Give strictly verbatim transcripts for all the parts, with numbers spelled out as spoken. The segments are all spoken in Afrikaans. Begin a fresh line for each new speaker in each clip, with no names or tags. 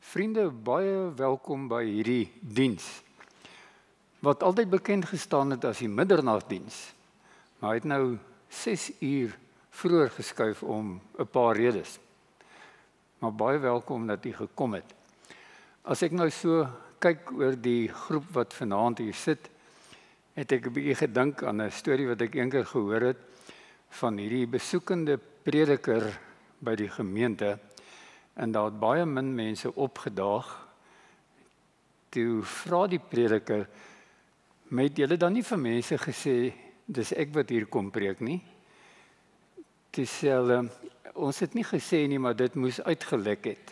Vriende, baie welkom by hierdie diens, wat altyd bekend gestaan het as die middernagdiens, maar hy het nou ses uur vroeër geskuif om 'n paar redes. Maar baie welkom dat u gekom het. As ek nou so kyk oor die groep wat vanaand hier sit, het ek 'n bietjie gedink aan 'n storie wat ek eendag gehoor het van hierdie besoekende prediker by die gemeente. En daar het baie min mense opgedaag. Toe vra die prediker, met julle dan nie vir mense gesê, dis ek wat hier kom preek nie? Toe sê hulle, ons het nie gesê nie, maar dit moes uitgelek het.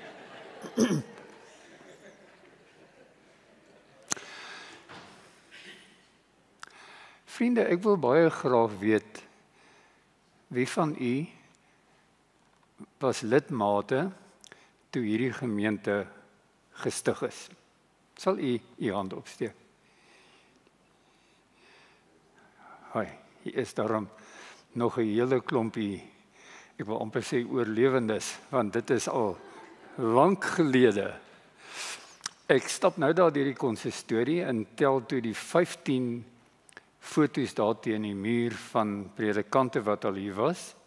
Vriende, ek wil baie graag weet, wie van u was lidmate toe hierdie gemeente gestig is? Sal u u hand opsteek? Hoi, hier is daarom nog 'n hele klompie, ek wil amper sê oorlewendes, want dit is al lank gelede. Ek stap nou daar deur die konsistorie en tel toe die vyftien foto's daar teen die muur van predikante wat al hier was.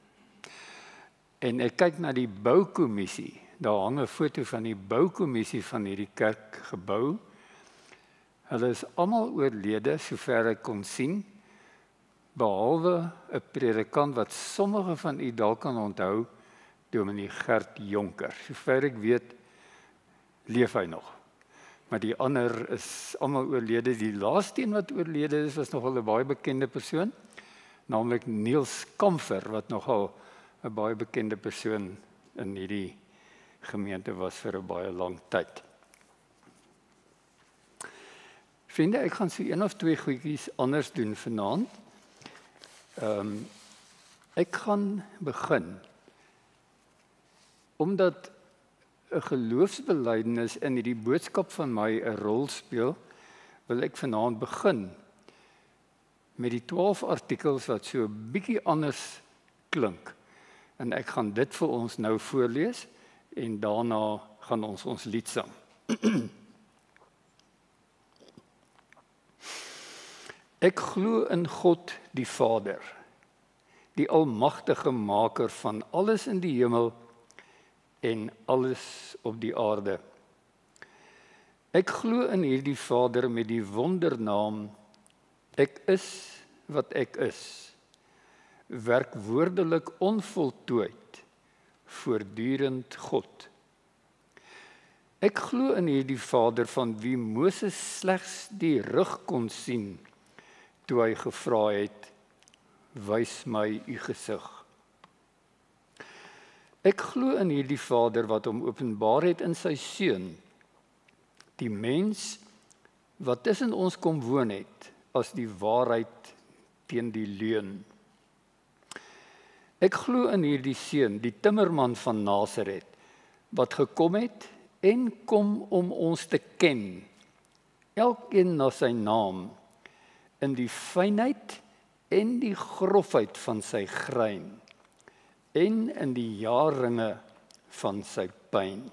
En ek kyk na die boukommissie, daar hang 'n foto van die boukommissie van hierdie kerkgebou. Hulle is almal oorlede, sover ek kon sien, behalwe 'n predikant wat sommige van u dalk kan onthou, Dominee Gert Jonker. Sover ek weet, leef hy nog. Maar die ander is almal oorlede. Die laaste een wat oorlede is, was nogal 'n baie bekende persoon, naamlik Niels Kamfer, wat nogal 'n baie bekende persoon in hierdie gemeente was vir 'n baie lang tyd. Vriende, ek gaan so een of twee goedjies anders doen vanaand. Ehm um, ek gaan begin omdat 'n geloofsbelijdenis in hierdie boodskap van my 'n rol speel, wil ek vanaand begin met die twaalf artikels wat so 'n bietjie anders klink. En ek gaan dit vir ons nou voorlees en daarna gaan ons ons lied sing. Ek glo in God die Vader, die almagtige maker van alles in die hemel en alles op die aarde. Ek glo in hierdie Vader met die wondernaam, ek is wat ek is, werkwoordelik onvoltooid, voortdurend God. Ek glo in hierdie Vader van wie Moses slegs die rug kon sien, toe hy gevra het, wys my u gesig. Ek glo in hierdie Vader wat hom openbaar het in sy Seun, die mens wat tussen ons kom woon het, as die waarheid teen die leuen. Ek glo in hierdie Seun, die timmerman van Nasaret, wat gekom het en kom om ons te ken, elkeen na sy naam, in die fynheid en die grofheid van sy grein, en in die jaarringe van sy pyn.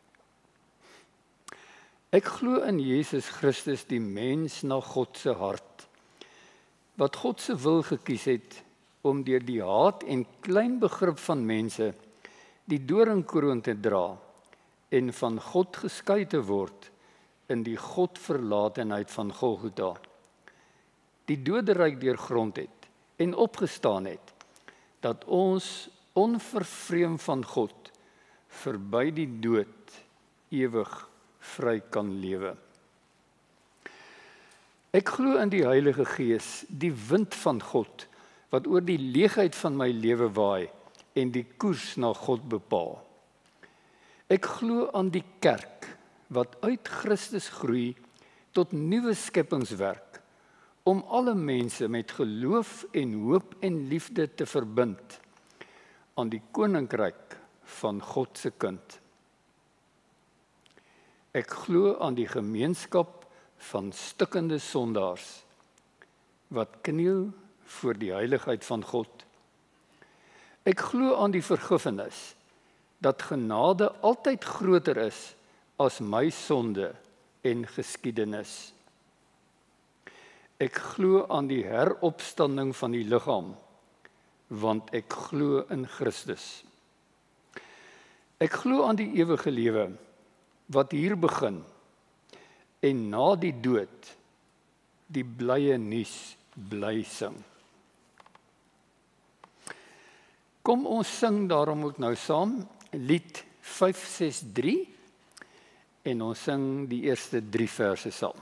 Ek glo in Jesus Christus, die mens na God se hart, wat God se wil gekies het, om deur die haat en klein begrip van mense die doringkroon te dra en van God geskei te word in die Godverlatenheid van Golgotha, die doderyk deurgrond het en opgestaan het, dat ons onvervreem van God verby die dood ewig vry kan lewe. Ek glo in die Heilige Gees, die wind van God, wat oor die leegheid van my lewe waai en die koers na God bepaal. Ek glo aan die kerk wat uit Christus groei tot nuwe skepingswerk om alle mense met geloof en hoop en liefde te verbind aan die koninkryk van God se kind. Ek glo aan die gemeenskap van stikkende sondaars wat kniel voor die heiligheid van God. Ek glo aan die vergifnis, dat genade altyd groter is as my sonde en geskiedenis. Ek glo aan die heropstanding van die liggaam, want ek glo in Christus. Ek glo aan die ewige lewe, wat hier begin, en na die dood, die blye nuus bly sing. Kom ons sing daarom ook nou saam, lied vyf ses drie, en ons sing die eerste drie verse saam.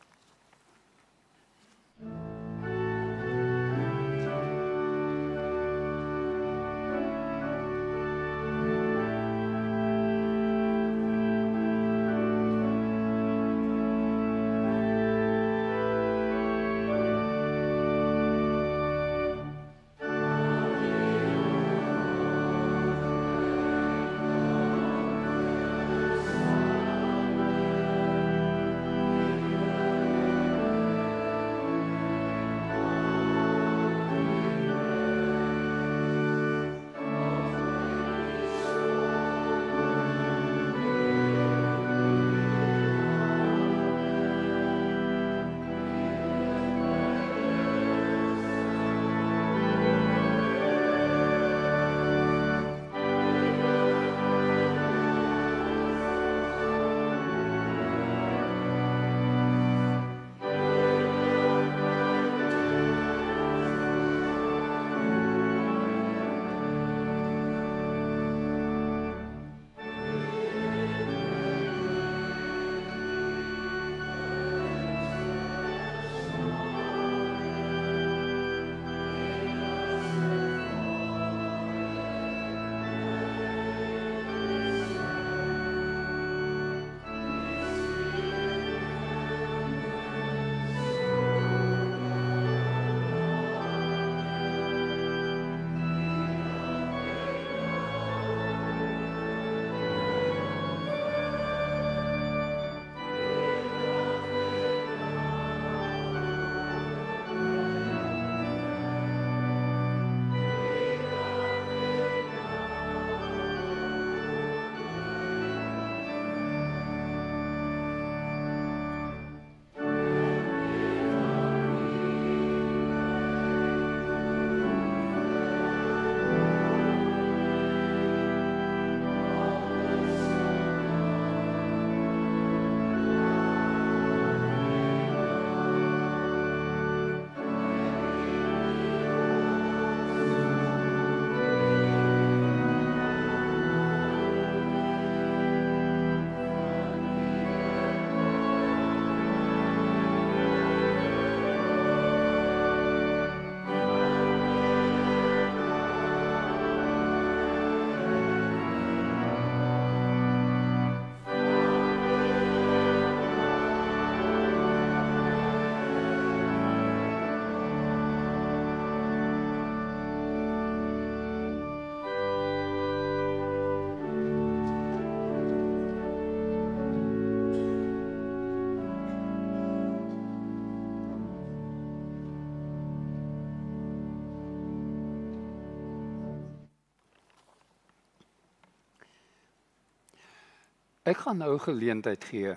Ek gaan nou geleentheid gee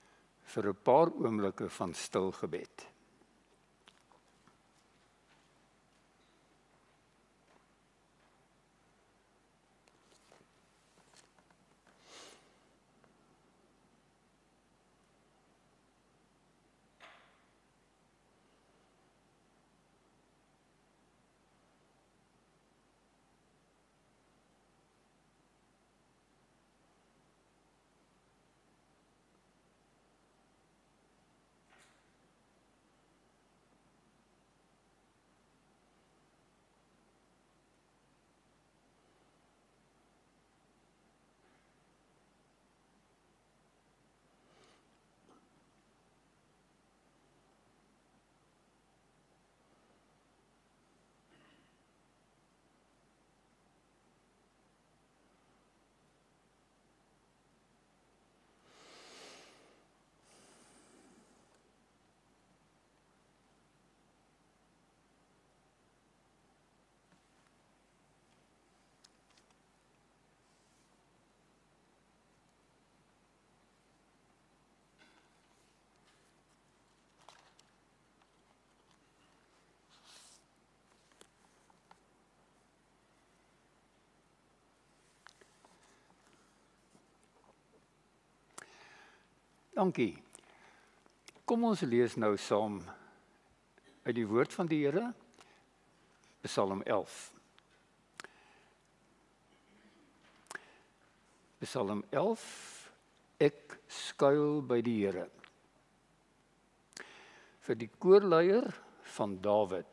vir 'n paar oomblikke van stil gebed. Dankie. Kom ons lees nou saam uit die woord van die Here, Psalm elf. Psalm elf, ek skuil by die Here. Vir die koorleier van Dawid.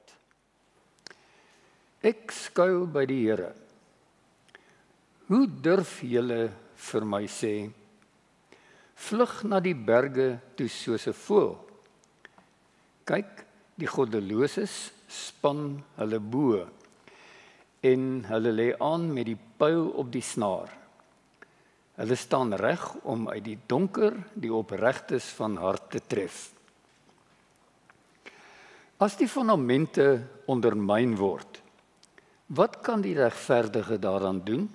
Ek skuil by die Here. Hoe durf julle vir my sê, vlug na die berge toe soos 'n voël? Kyk, die goddeloses span hulle bo en hulle lê aan met die pyl op die snaar. Hulle staan reg om uit die donker die opregtes van hart te tref. As die fondamente ondermyn word, wat kan die regverdige daaraan doen?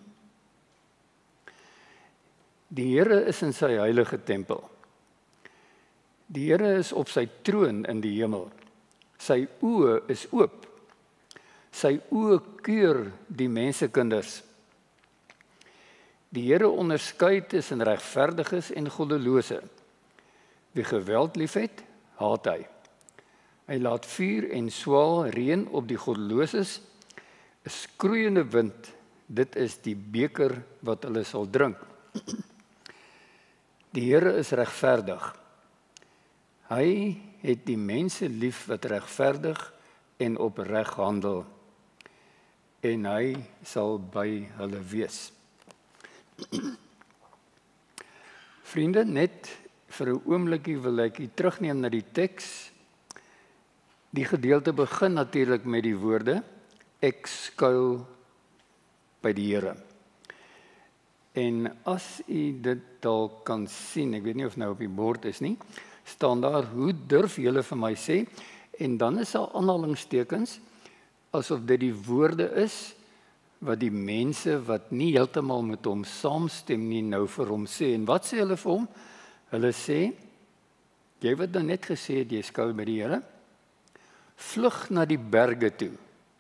Die Here is in sy heilige tempel. Die Here is op sy troon in die hemel. Sy oë is oop. Sy oë keur die mensekinders. Die Here onderskei tussen regverdiges en goddelose. Wie geweld liefhet, haat hy. Hy laat vuur en swaal reën op die goddeloses, 'n skroeiende wind, dit is die beker wat hulle sal drink. Die Here is regverdig. Hy het die mense lief wat regverdig en opreg handel, en hy sal by hulle wees. Vriende, net vir 'n oombliekie wil ek u terugneem na die teks. Die gedeelte begin natuurlik met die woorde, ek skuil by die Here. En as u dit dalk kan sien, ek weet nie of nou op die bord is nie, staan daar, hoe durf julle vir my sê, en dan is daar aanhalingstekens, asof dit die woorde is, wat die mense wat nie heeltemal met hom saamstem nie nou vir hom sê. En wat sê hulle vir hom? Hulle sê, jy wat nou net gesê het, jy skuil by die Here, vlug na die berge toe.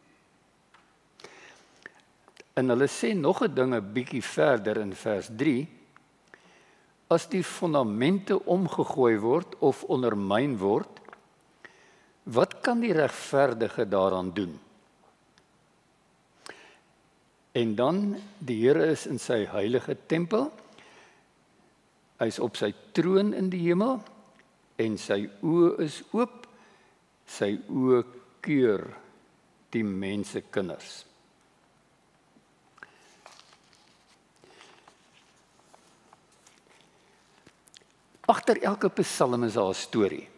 En hulle sê nog 'n ding 'n bietjie verder in vers drie, as die fondamente omgegooi word of ondermyn word, wat kan die regverdige daaraan doen? En dan, die Here is in sy heilige tempel, hy is op sy troon in die hemel, en sy oë is oop, sy oë keur die mense kinders. Agter elke psalm is daar 'n storie.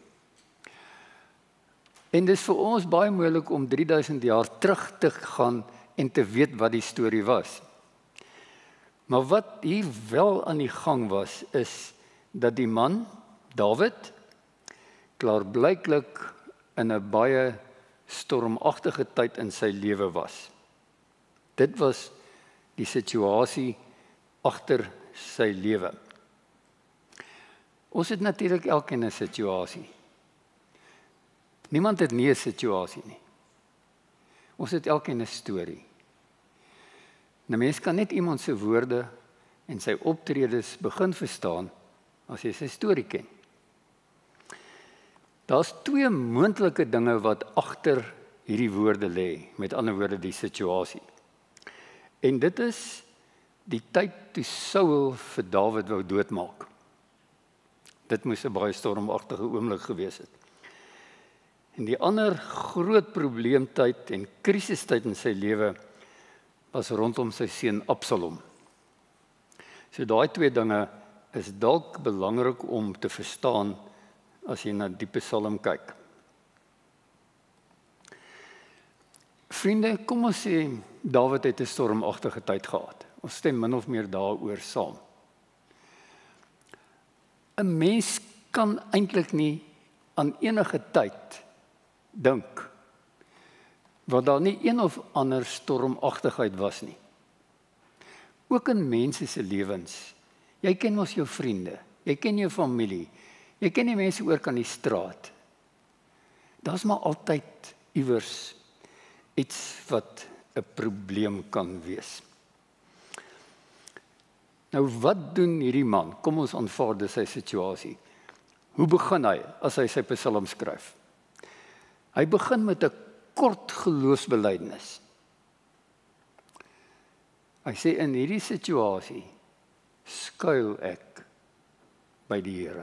En dit is vir ons baie moeilik om drie duisend jaar terug te gaan en te weet wat die storie was. Maar wat hier wel aan die gang was, is dat die man, Dawid, klaarblyklik in 'n baie stormagtige tyd in sy lewe was. Dit was die situasie agter sy lewe. Ons het natuurlik elkeen 'n situasie. Niemand het nie 'n situasie nie. Ons het elkeen 'n storie. 'n Mens kan net iemand se woorde en sy optredes begin verstaan as jy sy storie ken. Daar's twee moontlike dinge wat agter hierdie woorde lê, met ander woorde die situasie. En dit is die tyd toe Saul vir Dawid wou doodmaak. Dit moes 'n baie stormagtige oomblik gewees het. En die ander groot probleemtyd en krisistyd in sy lewe was rondom sy seun Absalom. So daai twee dinge is dalk belangrik om te verstaan as jy na die Psalm kyk. Vriende, kom ons sê Dawid het 'n stormagtige tyd gehad. Ons stem min of meer daaroor saam. 'n Mens kan eintlik nie aan enige tyd dink waar daar nie een of ander stormagtigheid was nie. Ook in mense se lewens. Jy ken mos jou vriende, jy ken jou familie, jy ken die mense oor kan die straat. Daar's maar altyd iewers iets wat 'n probleem kan wees. Nou wat doen hierdie man? Kom ons aanvaar dis sy situasie. Hoe begin hy as hy sy psalm skryf? Hy begin met 'n kort geloofsbelijdenis. Hy sê in hierdie situasie skuil ek by die Here.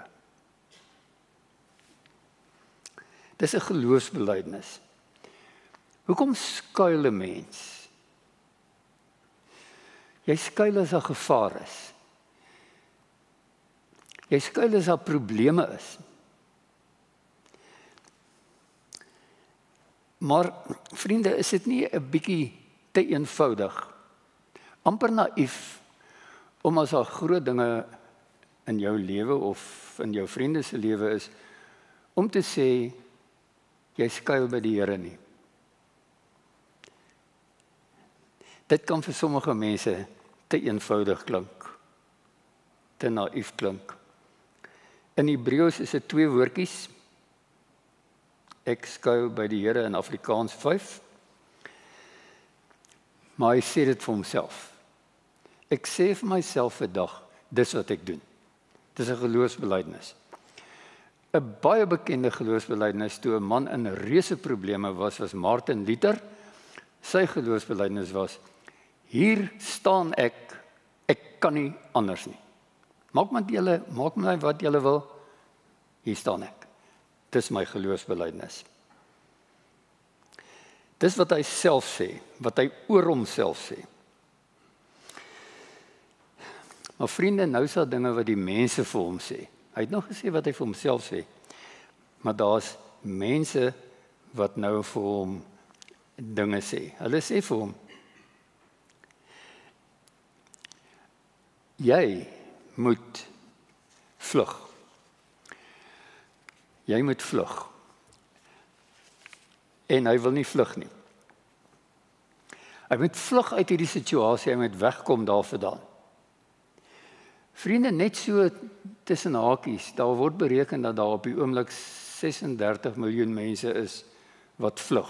Dis 'n geloofsbelijdenis. Hoekom skuil 'n mens? Jy skuil as daar gevaar is. Jy skuil as daar probleme is. Maar vriende, is dit nie 'n bietjie te eenvoudig, amper naïef, om as daar groot dinge in jou lewe of in jou vriende se lewe is, om te sê, jy skuil by die Here nie. Dit kan vir sommige mense te eenvoudig klink, te naïef klink. In Hebreëus is dit twee woordjies. Ek skuil by die Here in Afrikaans vyf. Maar hy sê dit vir homself. Ek sê vir myself vandag, dis wat ek doen. Dis 'n geloofsbelijdenis. 'n Baie bekende geloofsbelijdenis toe 'n man in reuse probleme was, was Martin Luther. Sy geloofsbelijdenis was, hier staan ek, ek kan nie anders nie. Maak met julle, maak met my wat julle wil, hier staan ek. Dis my geloofsbelijdenis. Dis wat hy self sê, wat hy oor homself sê. Maar vriende, nou is daar dinge wat die mense vir hom sê. Hy het nog gesê wat hy vir homself sê. Maar daar's mense wat nou vir hom dinge sê. Hulle sê vir hom, jy moet vlug. Jy moet vlug. En hy wil nie vlug nie. Hy moet vlug uit hierdie situasie, hy moet wegkom daarvandaan. Vriende, net so tussen hakies, daar word bereken dat daar op die oomblik ses en dertig miljoen mense is wat vlug.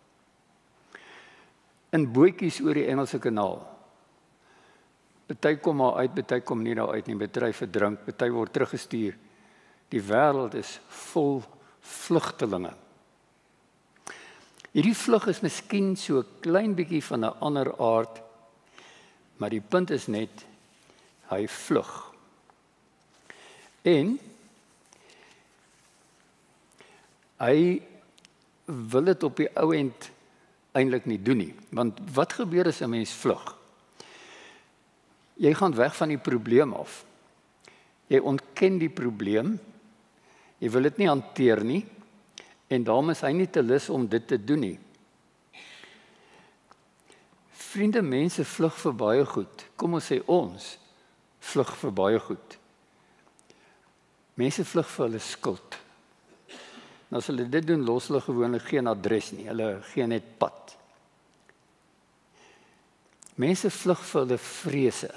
In bootjies oor die Engelse kanaal. Party kom maar uit, party kom nie daar uit nie, party verdrink, party word teruggestuur. Die wêreld is vol vlugtelinge. Hierdie vlug is miskien so 'n klein bietjie van 'n ander aard, maar die punt is net, hy vlug. En hy wil dit op die ou end eintlik nie doen nie, want wat gebeur as 'n mens vlug? Jy gaan weg van die probleem af. Jy ontken die probleem, jy wil dit nie hanteer nie, en daarom is hy nie te lus om dit te doen nie. Vriende, mense vlug vir baie goed. Kom ons sê ons vlug vir baie goed. Mense vlug vir hulle skuld. En as hulle dit doen, los hulle gewoonlik geen adres nie. Hulle gee net pad. Mense vlug vir hulle vrese.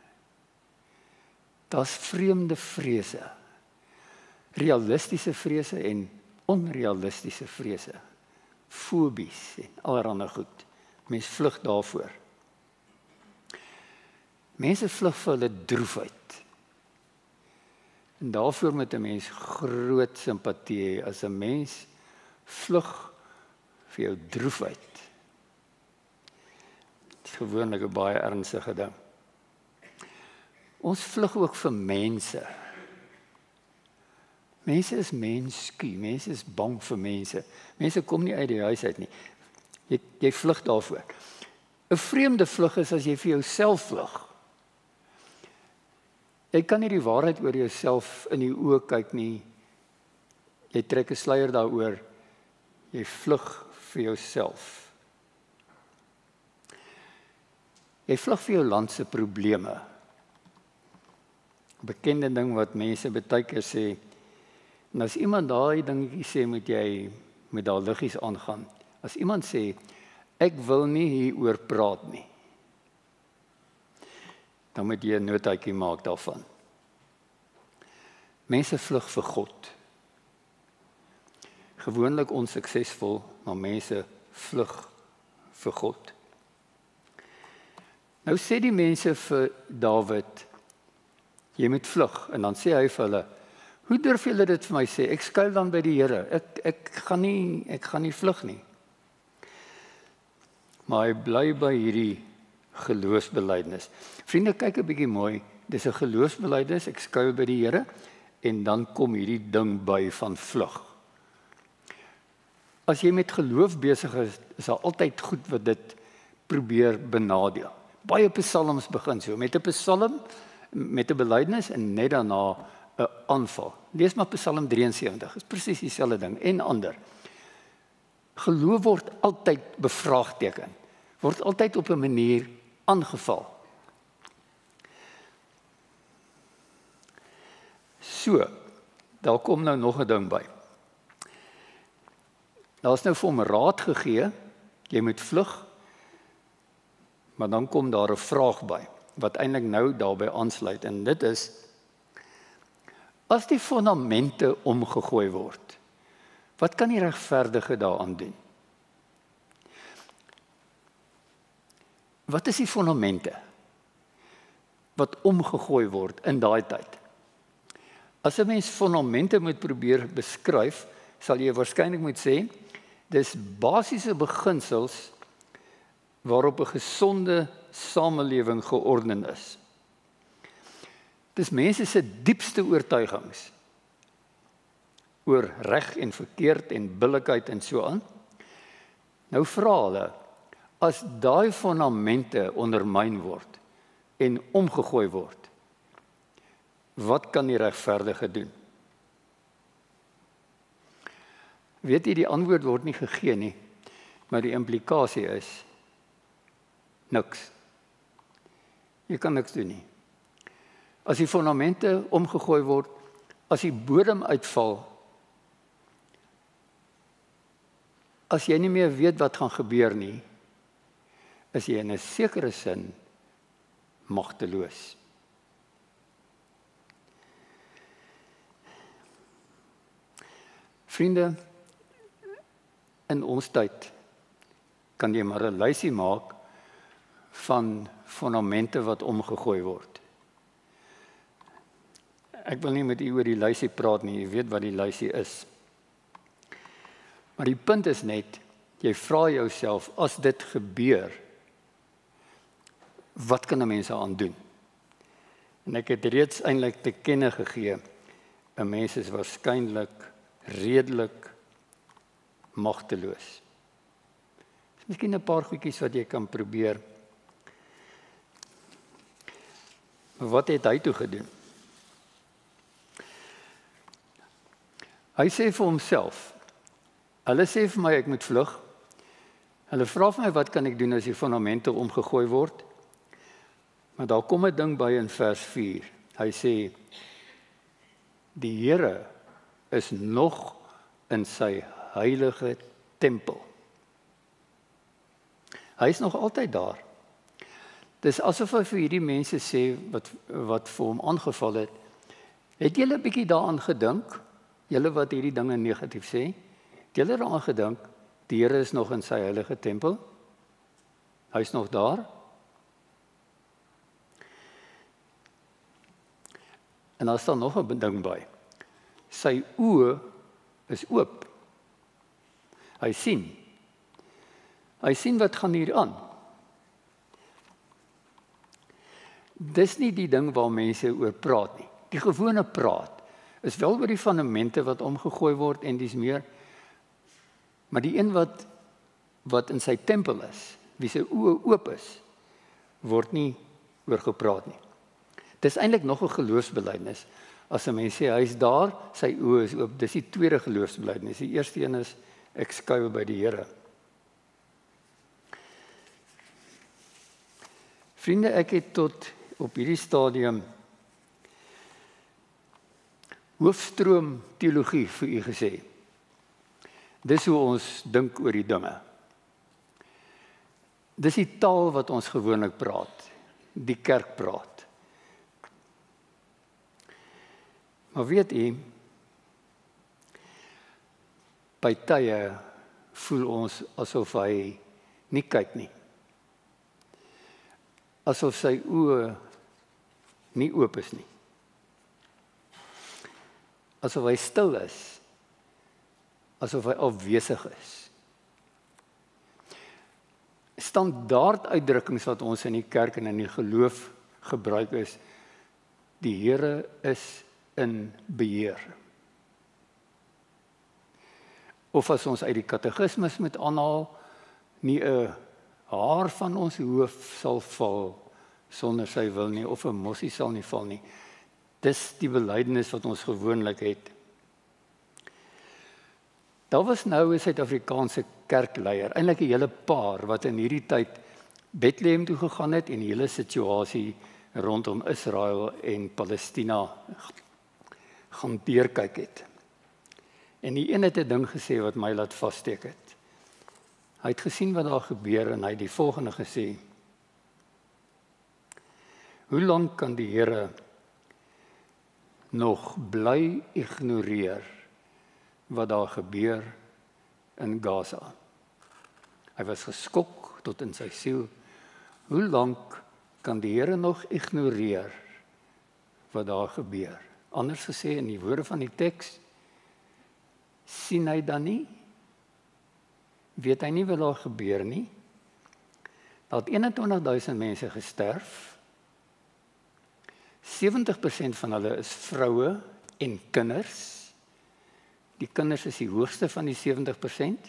Daar's vreemde vrese. Realistiese vrese en onrealistiese vrese. Fobies en allerlei goed. Mense vlug daarvoor. Mense vlug vir hulle droefheid. En daarvoor moet 'n mens groot simpatie hê as 'n mens vlug vir jou droefheid. Dit is gewoonlik 'n baie ernstige ding. Ons vlug ook vir mense. Mense is mensskuw, mense is bang vir mense. Mense kom nie uit die huis uit nie. Jy, jy vlug daarvoor. 'n Vreemde vlug is as jy vir jouself vlug. Jy kan nie die waarheid oor jouself in die oë kyk nie. Jy trek 'n sluier daaroor. Jy vlug vir jouself. Jy vlug vir jou land se probleme. Bekende ding wat mense baie keer sê, en as iemand daai dingetjie sê, moet jy met daai liggies aangaan. As iemand sê, ek wil nie hieroor praat nie, dan moet jy 'n notaatjie maak daarvan. Mense vlug vir God. Gewoonlik onsuksesvol, maar mense vlug vir God. Nou sê die mense vir Dawid, jy moet vlug, en dan sê hy vir hulle, Hoe durf julle dit vir my sê? Ek skuil dan by die Here. Ek ek gaan nie ek gaan nie vlug nie. Maar hy bly by hierdie geloofsbelijdenis. Vriende, kyk 'n bietjie mooi. Dis 'n geloofsbelijdenis, ek skuil by die Here en dan kom hierdie ding by van vlug. As jy met geloof besig is, is daar altyd goed wat dit probeer benadeel. Baie psalms begin so met 'n psalm, met 'n belydenis en net daarna 'n aanval. Lees maar Psalm drie en sewentig, is presies dieselfde ding en ander. Geloof word altyd bevraagteken, word altyd op 'n manier aangeval. So, daar kom nou nog 'n ding by. Daar's nou vir hom raad gegee, jy moet vlug, maar dan kom daar 'n vraag by, wat eintlik nou daarbey aansluit, en dit is, as die fondamente omgegooi word, wat kan die regverdige daaraan doen? Wat is die fondamente wat omgegooi word in daai tyd? As 'n mens fondamente moet probeer beskryf, sal jy waarskynlik moet sê, dis basiese beginsels waarop 'n gesonde samelewing georden is. Dis mense se diepste oortuigings oor reg en verkeerd en billikheid en so aan. Nou vra hulle, as daai fondamente ondermyn word en omgegooi word, wat kan die regverdige doen? Weet jy, die antwoord word nie gegee nie, maar die implikasie is niks. Jy kan niks doen nie. As die fondamente omgegooi word, as die bodem uitval, as jy nie meer weet wat gaan gebeur nie, is jy in 'n sekere sin magteloos. Vriende, in ons tyd kan jy maar 'n lysie maak van fondamente wat omgegooi word. Ek wil nie met u oor die lysie praat nie, jy weet wat die lysie is. Maar die punt is net, jy vra jouself, as dit gebeur, wat kan 'n mens aan doen? En ek het reeds eintlik te kenne gegee, 'n mens is waarskynlik redelik magteloos. Miskien 'n paar goedjies wat jy kan probeer. Maar wat het hy toe gedoen? Hy sê vir homself, hulle sê vir my ek moet vlug. Hulle vra vir my wat kan ek doen as die fondamente omgegooi word? Maar daar kom 'n ding by in vers vier. Hy sê, die Here is nog in sy heilige tempel. Hy is nog altyd daar. Dis asof hy vir hierdie mense sê, wat, wat vir hom aangeval het, het julle 'n bietjie daaraan gedink, julle wat hierdie dinge negatief sê, het julle daaraan gedink, die Here is nog in sy heilige tempel? Hy is nog daar? En daar staan nog 'n ding by. Sy oë is oop. Hy sien. Hy sien wat gaan hier aan. Dis nie die ding waar mense oor praat nie. Die gewone praat is wel oor die fondamente wat omgegooi word en dis meer. Maar die een wat wat in sy tempel is, wie sy oë oop is, word nie oor gepraat nie. Dis eintlik nog 'n geloofsbelijdenis. As 'n mens sê hy is daar, sy oë is oop. Dis die tweede geloofsbelijdenis. Die eerste een is ek skuil by die Here. Vriende, ek het tot op hierdie stadium hoofstroom teologie vir u gesê. Dis hoe ons dink oor die dinge. Dis die taal wat ons gewoonlik praat, die kerk praat. Maar weet u, by tye voel ons asof hy nie kyk nie. Asof sy oë nie oop is nie. asof hy stil is, asof hy afwesig is. Standaard uitdrukkings wat ons in die kerk en in die geloof gebruik is, die Here is in beheer. Of as ons uit die katekismes moet aanhaal, nie 'n haar van ons hoof sal val sonder sy wil nie, of 'n mossie sal nie val nie. Dis die belydenis wat ons gewoonlik het. Daar was nou 'n Suid-Afrikaanse kerkleier, eintlik 'n hele paar wat in hierdie tyd Bethlehem toe gegaan het en die hele situasie rondom Israel en Palestina gaan deurkyk het. En die een het 'n ding gesê wat my laat vassteek het. Hy het gesien wat daar gebeur en hy het die volgende gesê: hoe lank kan die Here nog bly ignoreer wat daar gebeur in Gaza? Hy was geskok tot in sy siel. Hoe lank kan die Here nog ignoreer wat daar gebeur? Anders gesê in die woorde van die teks, sien hy dan nie? Weet hy nie wat daar gebeur nie? Daar het eenentwintig duisend mense gesterf. sewentig persent van hulle is vroue en kinders. Die kinders is die hoogste van die sewentig persent.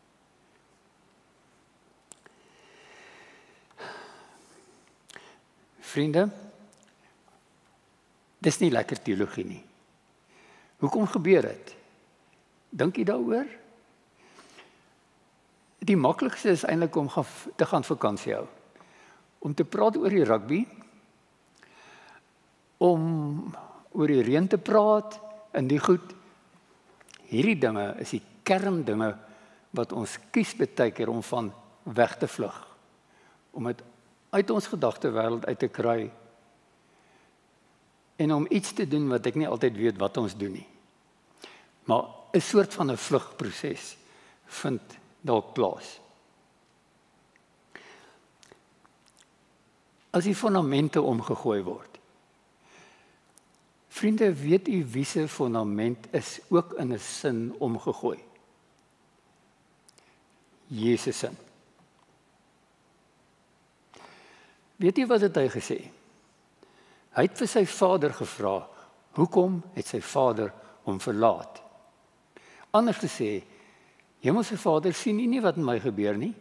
Vriende, dis nie lekker teologie nie. Hoekom gebeur dit? Dink jy daaroor? Die maklikste is eintlik om te gaan vakansie hou. Om te praat oor die rugby, om oor die reën te praat en die goed. Hierdie dinge is die kerndinge wat ons kies baie keer om van weg te vlug. Om dit uit ons gedagtewêreld uit te kry en om iets te doen wat ek nie altyd weet wat ons doen nie. Maar 'n soort van 'n vlugproses vind dalk plaas. As die fondamente omgegooi word. Vriende, weet u wie se fondament is ook in 'n sin omgegooi? Jesus se. Weet jy wat het hy gesê? Hy het vir sy vader gevra, hoekom het sy vader hom verlaat? Anders gesê, Hemelse Vader, sien u nie wat met my gebeur nie?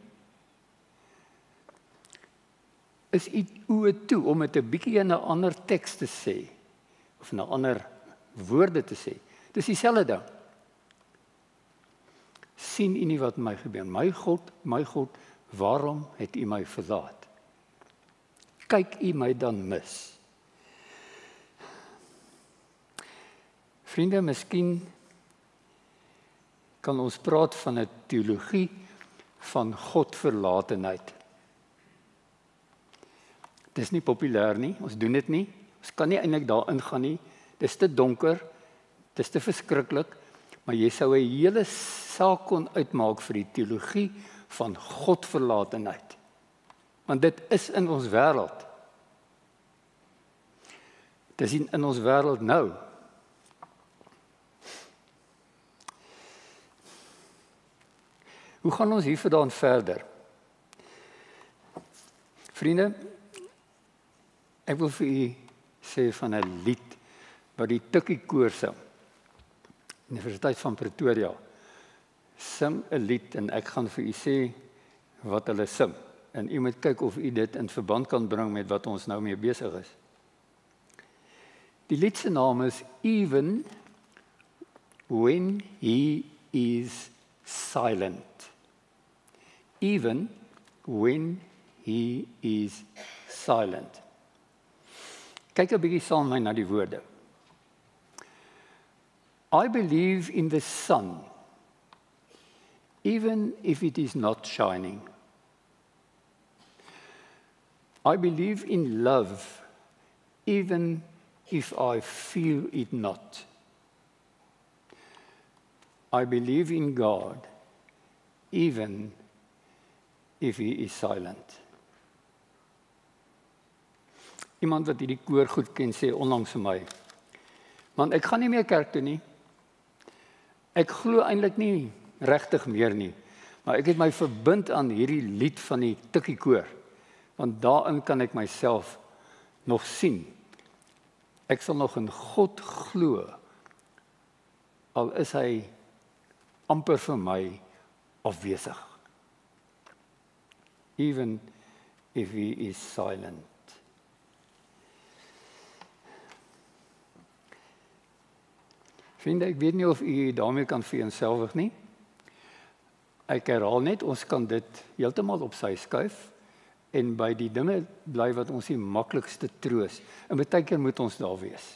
Is u oë toe om dit 'n bietjie in 'n ander teks te sê, of 'n ander woorde te sê? Dis dieselfde ding. Sien u nie wat met my gebeur? My God, my God, waarom het u my verlaat? Kyk u my dan mis? Vriende, miskien kan ons praat van 'n teologie van Godverlatenheid. Dis nie populêr nie, ons doen dit nie. Ons kan nie eintlik daarin gaan nie. Dis te donker, dis te verskriklik, maar jy sou 'n hele saak kon uitmaak vir die teologie van Godverlatenheid. Want dit is in ons wêreld. Dis in, in ons wêreld nou. Hoe gaan ons hiervandaan verder? Vriende, ek wil vir u sê van 'n lied wat die Tikkie koor sing. Universiteit van Pretoria sing 'n lied en ek gaan vir u sê wat hulle sing. En u moet kyk of u dit in verband kan bring met wat ons nou mee besig is. Die lied se naam is Even When He Is Silent. Even when He is silent. Kyk 'n bietjie saam met my na die woorde. I believe in the sun, even if it is not shining. I believe in love, even if I feel it not. I believe in God, even if He is silent. Iemand wat hierdie koor goed ken sê onlangs vir my, man, ek gaan nie meer kerk toe nie, Ek glo eintlik nie regtig meer nie, maar ek het my verbind aan hierdie lied van die Tikkie Koor, want daarin kan ek myself nog sien. Ek sal nog in God glo, al is hy amper vir my afwesig. Even if he is silent. Vriende, ek weet nie of u daarmee kan vereenselwig nie. Ek herhaal net, ons kan dit heeltemal op sy skuif en by die dinge bly wat ons die maklikste troos. En baie keer moet ons daar wees.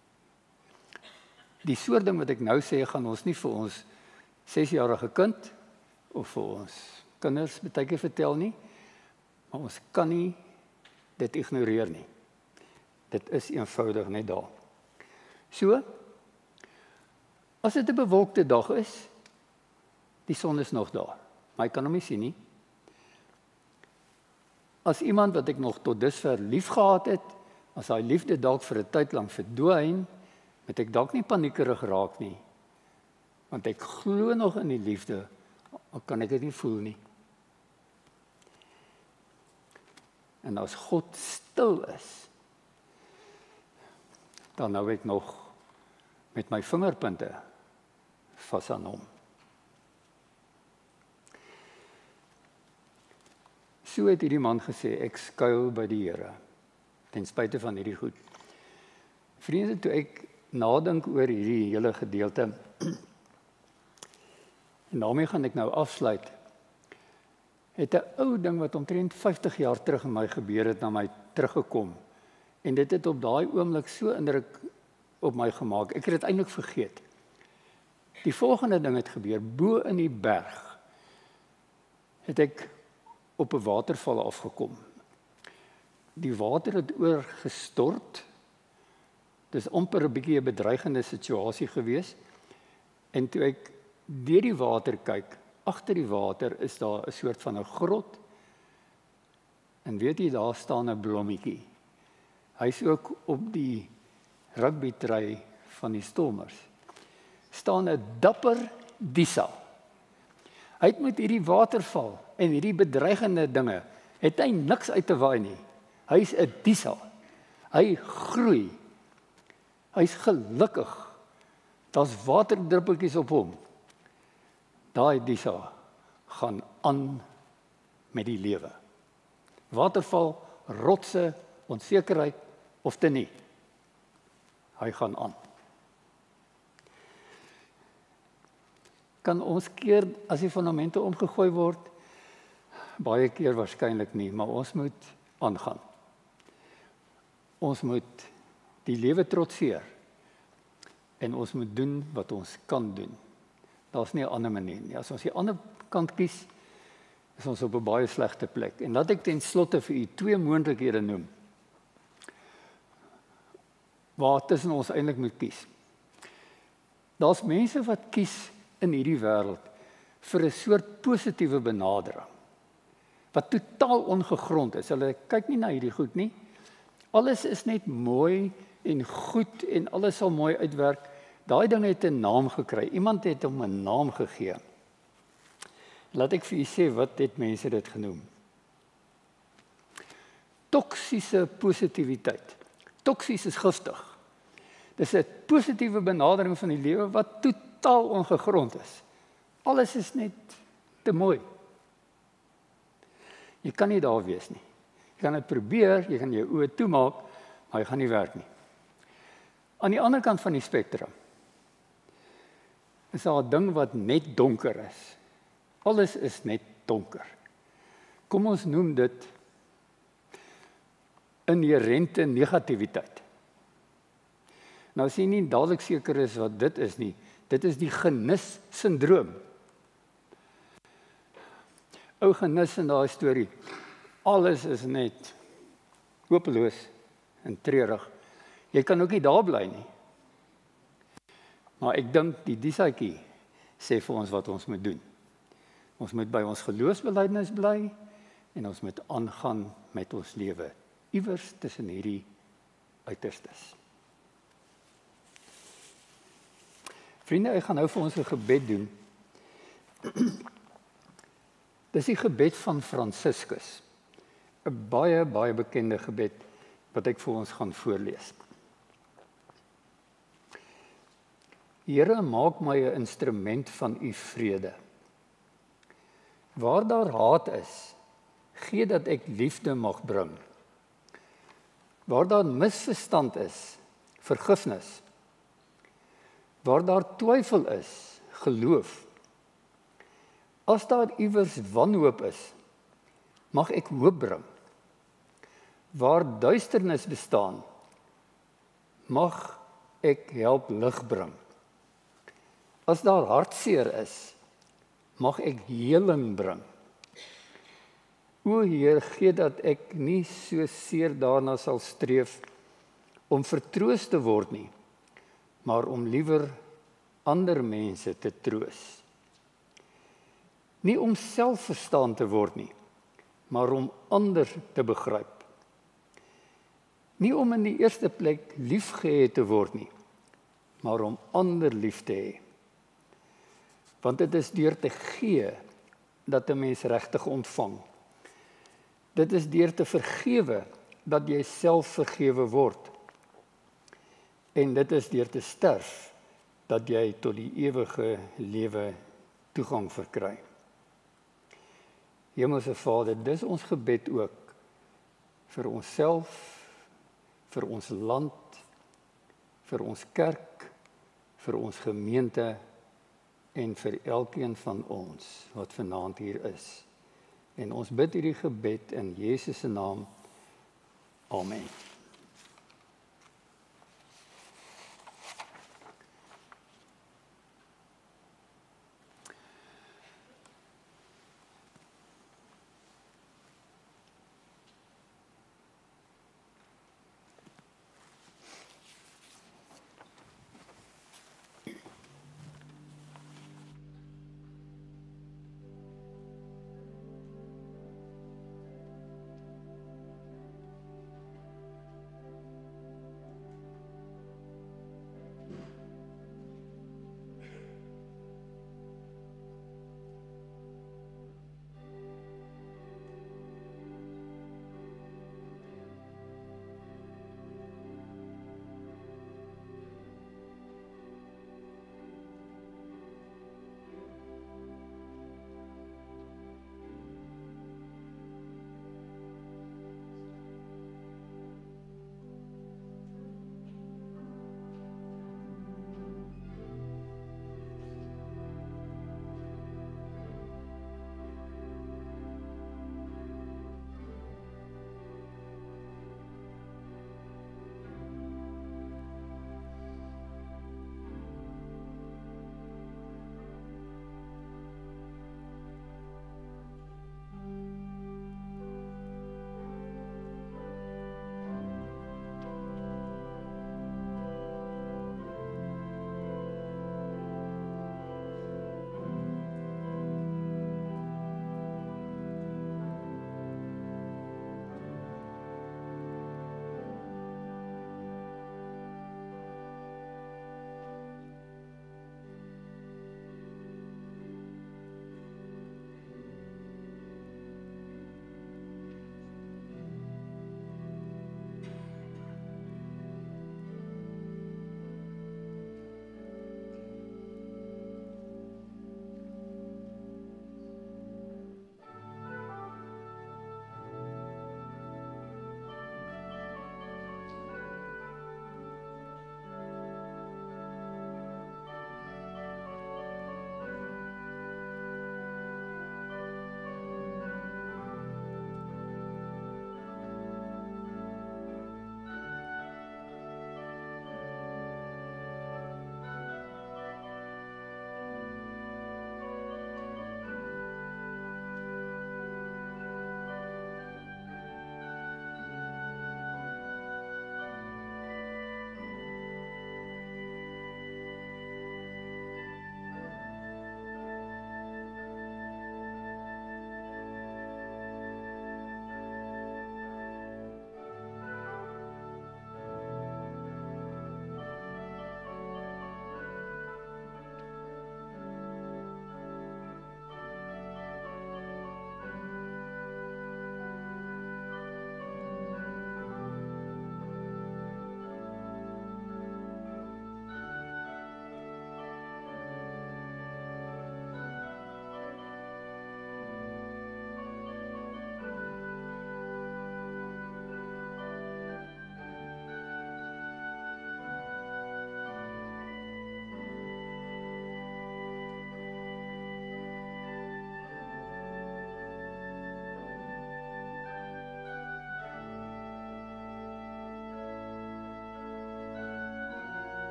Die soort ding wat ek nou sê, gaan ons nie vir ons sesjarige kind of vir ons kinders baie keer vertel nie, maar ons kan nie dit ignoreer nie. Dit is eenvoudig net daar. So, as dit 'n bewolkte dag is, die son is nog daar, maar ek kan hom nie sien nie. As iemand wat ek nog tot dusver lief gehad het, as hy liefde dalk vir 'n tyd lank verdwyn, moet ek dalk nie paniekerig raak nie, want ek glo nog in die liefde, al kan ek dit nie voel nie. En as God stil is, dan hou ek nog met my vingerpunte vas aan hom. So het hierdie man gesê, ek skuil by die Here, ten spyte van hierdie goed. Vriende, toe ek nadink oor hierdie hele gedeelte, en daarmee gaan ek nou afsluit, het 'n ou ding wat omtrent vyftig jaar terug in my gebeur het, na my teruggekom, en dit het op daai oomblik so indruk op my gemaak, ek het dit eintlik vergeet. Die volgende ding het gebeur, bo in die berg, het ek op 'n waterval afgekom. Die water het oorgestort, dis amper 'n bietjie 'n bedreigende situasie gewees, en toe ek deur die water kyk, agter die water is daar 'n soort van 'n grot, en weet jy, daar staan 'n blommetjie. Hy's ook op die rugbytry van die Stormers. Staan 'n dapper Disa. Hy het met hierdie waterval en hierdie bedreigende dinge, het hy niks uit te waai nie. Hy's 'n Disa. Hy groei. Hy's gelukkig. Daar's waterdruppeltjies op hom. Daai Disa gaan aan met die lewe. Waterval, rotse, onsekerheid of te nie. Hy gaan aan. Kan ons keer as die fondamente omgegooi word? Baie keer waarskynlik nie, maar ons moet aangaan. Ons moet die lewe trotseer en ons moet doen wat ons kan doen. Daar's nie 'n ander manier nie. As ons die ander kant kies, is ons op 'n baie slegte plek. En laat ek ten slotte vir u twee moontlikhede noem waar tussen ons eintlik moet kies. Daar's mense wat kies in hierdie wêreld vir 'n soort positiewe benadering wat totaal ongegrond is. Hulle kyk nie na hierdie goed nie. Alles is net mooi en goed en alles sal mooi uitwerk. Daai ding het 'n naam gekry. Iemand het hom 'n naam gegee. Laat ek vir u sê wat het mense dit genoem. Toksiese positiwiteit. Toksies is giftig. Dis 'n positiewe benadering van die lewe wat totaal ongegrond is. Alles is net te mooi. Jy kan nie daar wees nie. Jy kan dit probeer, jy kan jou oë toemaak, maar jy gaan nie werk nie. Aan die ander kant van die spektrum is daar 'n ding wat net donker is. Alles is net donker. Kom ons noem dit inherente negativiteit. Nou as jy nie dadelik seker is wat dit is nie, dit is die genis-sindroom. Ou genis in daai storie. Alles is net hopeloos en treurig. Jy kan ook nie daar bly nie. Maar ek dink die disaitjie sê vir ons wat ons moet doen. Ons moet by ons geloofsbelijdenis bly en ons moet aangaan met ons lewe iewers tussen hierdie uiterstes. Vriende, ek gaan nou vir ons 'n gebed doen. Dis die gebed van Franciscus. 'n Baie, baie bekende gebed wat ek vir ons gaan voorlees. Here, maak my 'n instrument van u vrede. Waar daar haat is, gee dat ek liefde mag bring. Waar daar misverstand is, vergifnis. Waar daar twyfel is, geloof. As daar iewers wanhoop is, mag ek hoop bring. Waar duisternis bestaan, mag ek help lig bring. As daar hartseer is, mag ek heling bring. O Heer, gee dat ek nie so seer daarna sal streef om vertroos te word nie, maar om liewer ander mense te troos. Nie om self verstaan te word nie, maar om ander te begryp. Nie om in die eerste plek liefgehê te word nie, maar om ander lief te hê. Want dit is deur te gee dat 'n mens regtig ontvang. Dit is deur te vergewe dat jy self vergewe word. En dit is deur te sterf dat jy tot die ewige lewe toegang verkry. Hemelse Vader, dis ons gebed ook vir onsself, vir ons land, vir ons kerk, vir ons gemeente en vir elkeen van ons wat vanaand hier is. En ons bid hierdie gebed in Jesus se naam. Amen.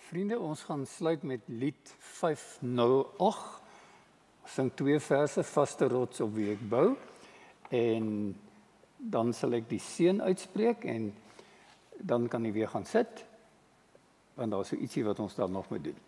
Vriende, ons gaan sluit met lied vyf nul agt. Ons sing twee verse, vaste rots op wie ek bou. En dan sal ek die seën uitspreek en dan kan jy weer gaan sit, want daar is so ietsie wat ons dan nog moet doen.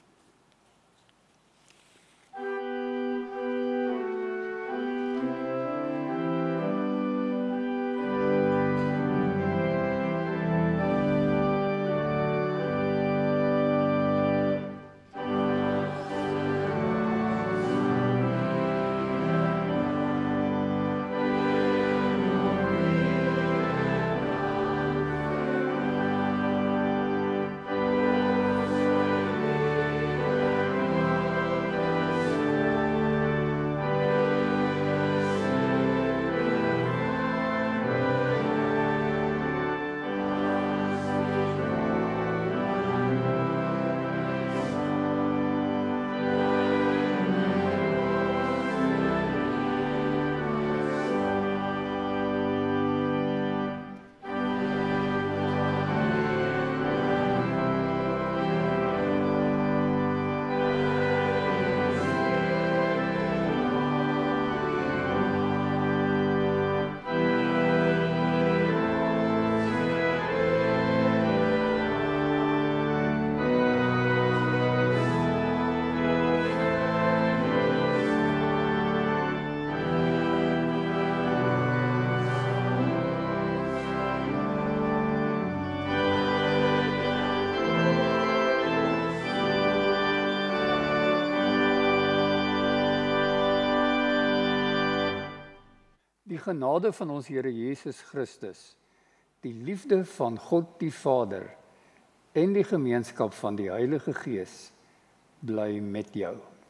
Die genade van ons Here Jesus Christus, die liefde van God die Vader en die gemeenskap van die Heilige Gees bly met jou.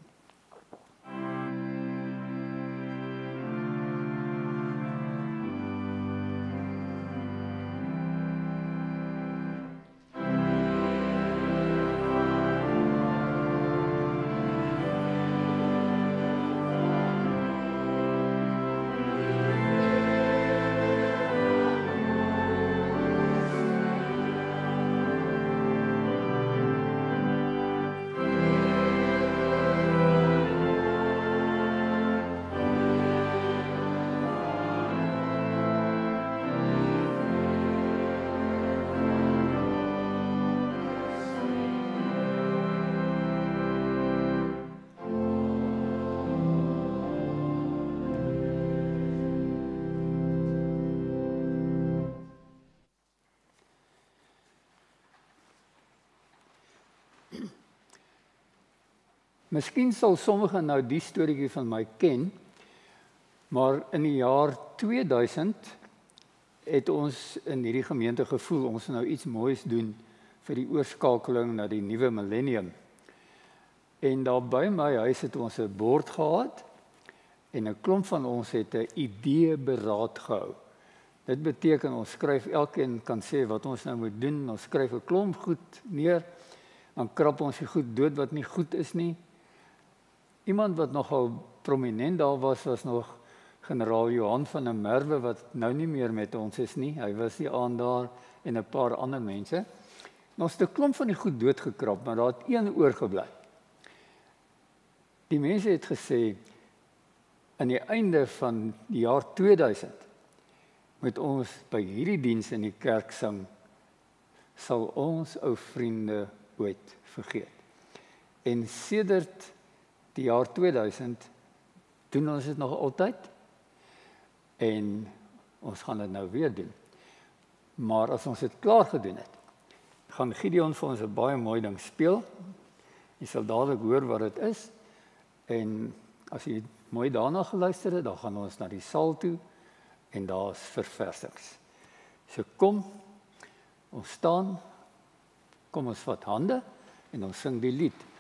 Miskien sal sommige nou die storieetjie van my ken, maar in die jaar tweeduisend het ons in hierdie gemeente gevoel, ons nou iets moois doen vir die oorskakeling na die nuwe millennium. En daar by my huis het ons 'n bord gehad, en 'n klomp van ons het 'n idee beraad gehou. Dit beteken, ons skryf, elkeen kan sê wat ons nou moet doen, ons skryf 'n klomp goed neer, dan krap ons die goed dood wat nie goed is nie. Iemand wat nogal prominent daar was, was nog generaal Johan van der Merwe, wat nou nie meer met ons is nie. Hy was die aand daar en 'n paar ander mense. En ons het 'n klomp van die goed doodgekrap, maar daar het een oorgebly. Die mense het gesê, aan die einde van die jaar tweeduisend, moet ons by hierdie diens in die kerk sing, sal ons ou vriende ooit vergeet. En sedert die jaar tweeduisend doen ons dit nog altyd en ons gaan dit nou weer doen. Maar as ons dit klaar gedoen het, gaan Gideon vir ons 'n baie mooi ding speel. Jy sal dadelik hoor wat dit is. En as jy mooi daarna geluister het, dan gaan ons na die saal toe en daar's verversings. So kom, ons staan, kom ons vat hande en ons sing die lied.